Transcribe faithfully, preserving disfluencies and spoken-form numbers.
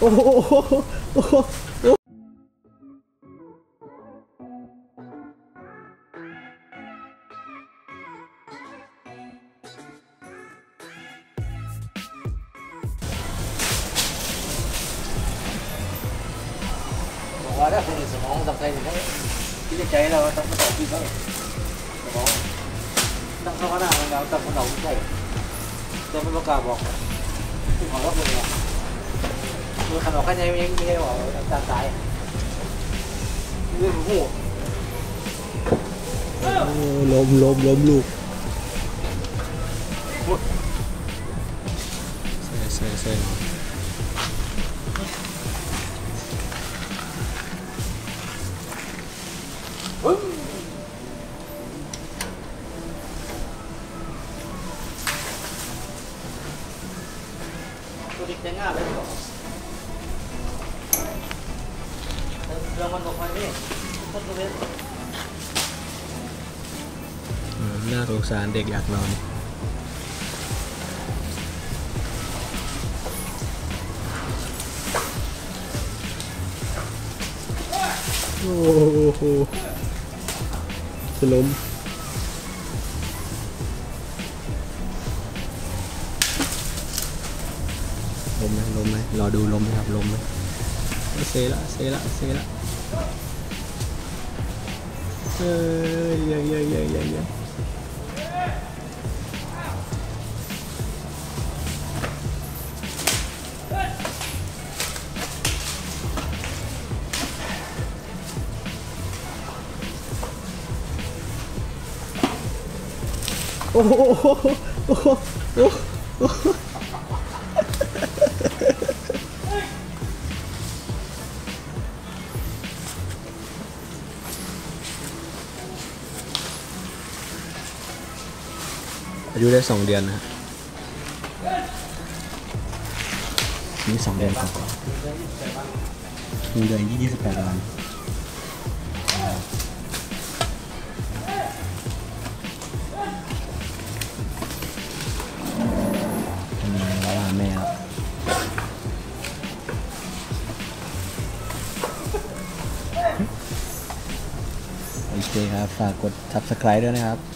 อ้โหโอ้โหบอกว่าถ้าคนสมองทำใจอยู่ได้ที่จะใจเราต้องมาต่อที่เขาสมองตั้งเข้าหน้ามันเราตั้งคนเราไม่ใช่แต่ไม่ประกาศบอกที่ของว่าเป็นไงมือขนมข้างในเองไม่ได้บอกตาตายเรื่องหูล้มล้มล้มลูกเซ่เซ่เซ่ตัวเด็กจะง่ายเลยหรอเรื่องมันออกมาเนี่ยต้นตัวเล็กน่าสงสารเด็กอยากนอนโอ้โหจะล้มล้มไหมล้มไหมรอดูล้มไหมครับล้มไหมเซละเซละเซละเอ้ยยังยังยังยังยังโอ้โหโอ้โหโอ้โหอายุได้สองเดือนนะนี่สองเดือนกว่าหนึ่งเดือนยี่สิบแปดวันแล้วว่าแม่แล้วโอเคครับฝากกด ซับสไครบ์ ด้วยนะครับ